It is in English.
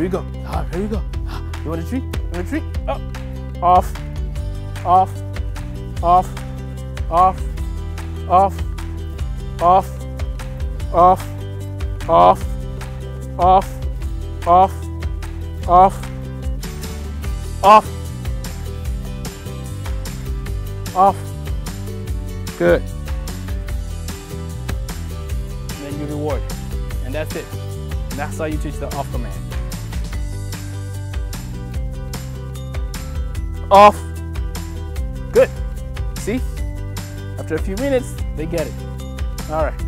we go. Here we go. You want a treat? You want a treat? Up. Off. Off. Off. Off. Off. Off. Off. Off. Off. Off. Off. Off. Off. Good. And then you reward. And that's it. And that's how you teach the off command. Off. Good. See? After a few minutes, they get it. All right.